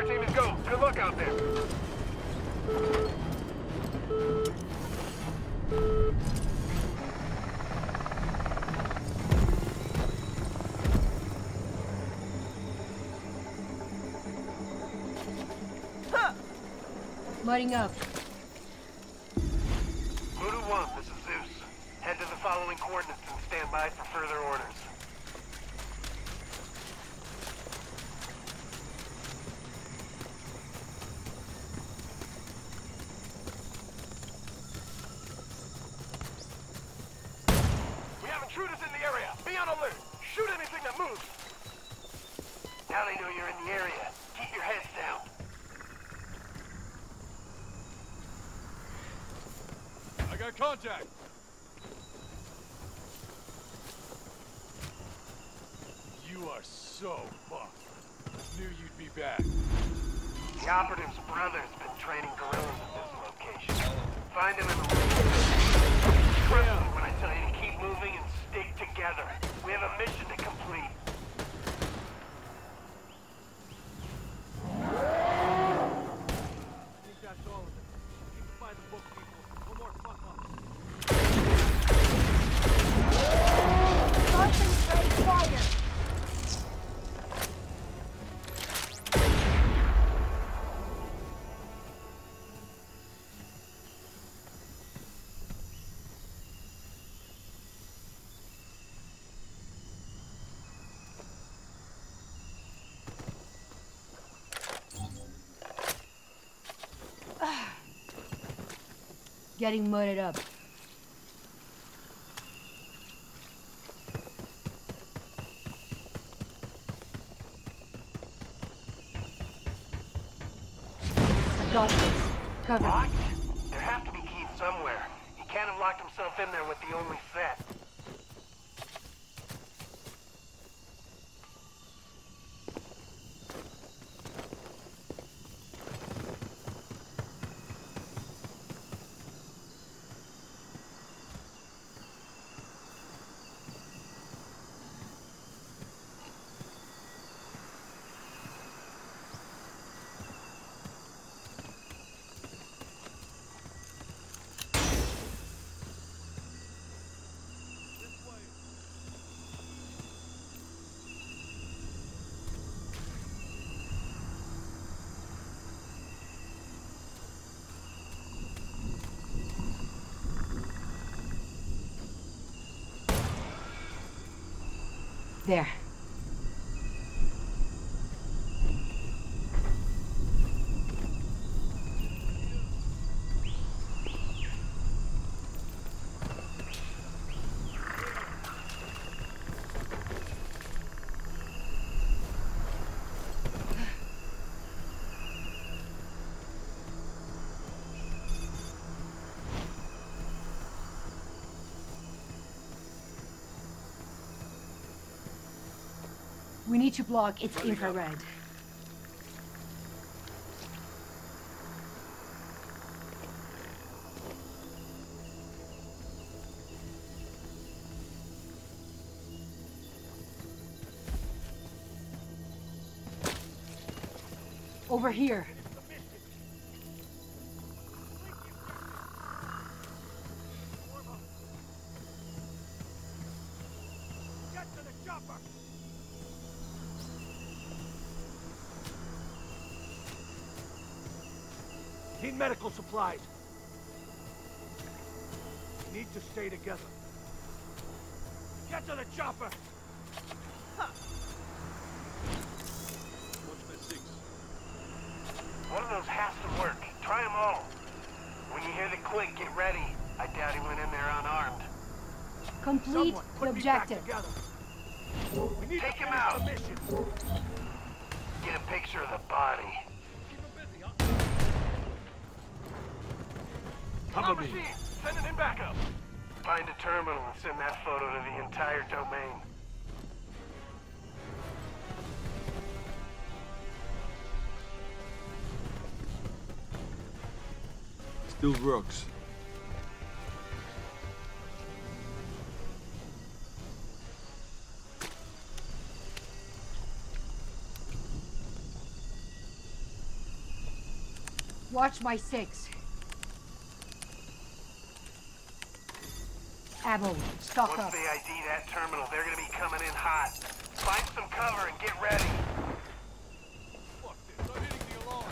Support team is go. Good luck out there. Mudding up. Voodoo 1, this is Zeus. Head to the following coordinates and stand by for further orders. We have intruders in the area. Be on alert. Shoot anything that moves. Now they know you're in the area. Keep your heads down. I got contact! You are so fucked. Knew you'd be back. The operative's brother's been training guerrillas at this location. Find him in the room. Trust me when I tell you to keep moving and stick together. We have a mission to complete. I think that's all of it. Need to find the book people. No more fuck up. Concentrate fire! Getting mudded up. I got this. Cover. Locked? There have to be keys somewhere. He can't have locked himself in there with the only set. There. We need to block its infrared. Over here. Get to the chopper! Need medical supplies. Need to stay together. Get to the chopper! What's missing? One of those has to work. Try them all. When you hear the click, get ready. I doubt he went in there unarmed. Complete the objective. We need Take to him finish out. the mission. Get a picture of the body. Keep him busy, huh? Cover me. Sending in backup. Find a terminal and send that photo to the entire domain. Still works. Watch my 6. Ammo, stock Once up. they ID that terminal, they're gonna be coming in hot. Find some cover and get ready. Fuck this, I'm hitting the alarm.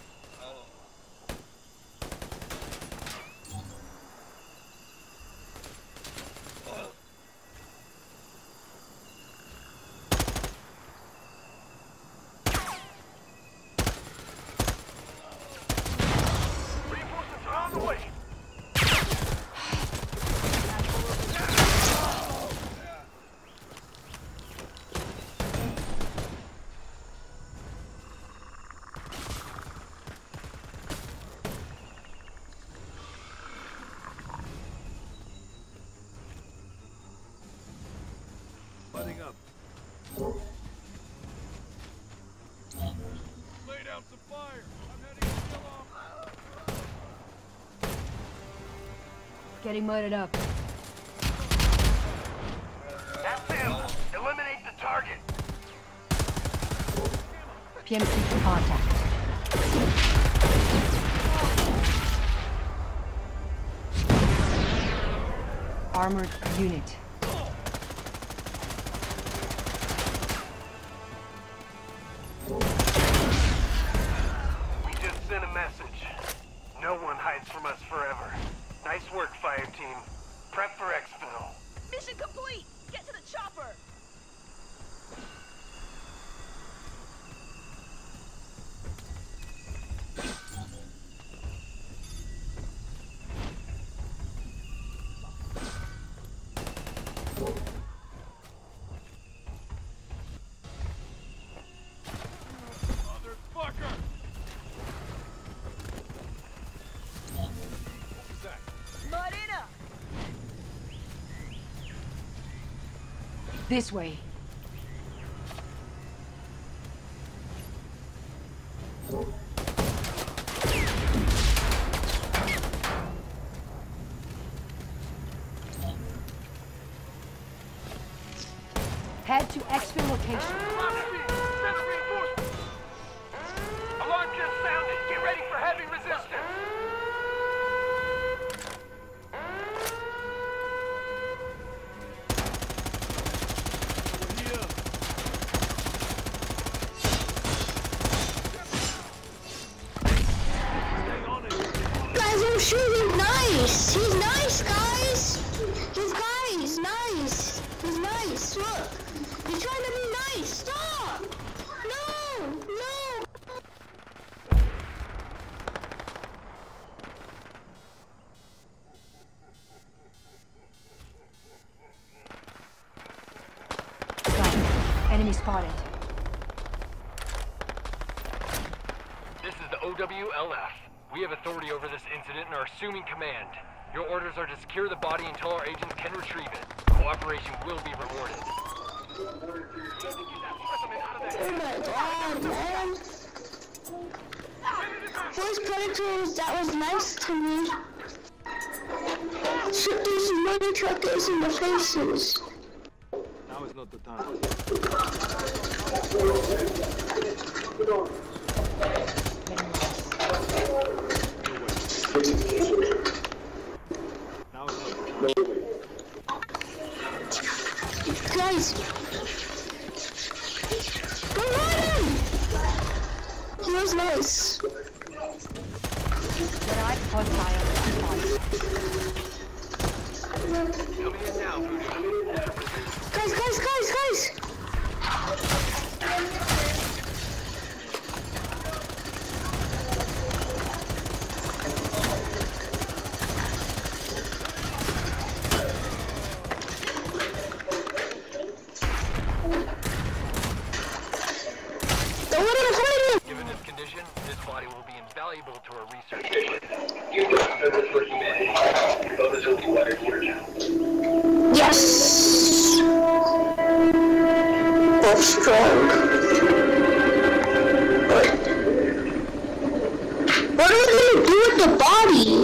Reinforcements are on the way. Lighting up. Lay down some fire. I'm heading to kill off. Getting mudded up. That's him. Eliminate the target. PMC for contact. Armored unit. We just sent a message. No one hides from us forever. Nice work, fire team. Prep for exfil. Mission complete! Get to the chopper! Motherfucker! What was that? Marina! This way. Head to exfil location. Alarm just sounded. Get ready for heavy resistance. Here. Stay on it. Guys, I'm shooting nice. He's nice, guys. He's nice. He's nice. Look, he's trying to be nice. Stop. No, no. Got it. Enemy spotted. This is the OWLF. We have authority over this incident and are assuming command. Your orders are to secure the body until our agents can retrieve it. Cooperation will be rewarded. Oh my god, man. Voice predators, that was nice to me. Shoot these mother truckers in the faces. Now is not the time. Now is not the time. Guys! Go on him! He was nice. Red-eye hostile spotted. Coming in now, Voodoo. Guys! Don't let him fight him! Given this condition, this body will be invaluable to our research. Yes! That's strong. What are we gonna do with the body?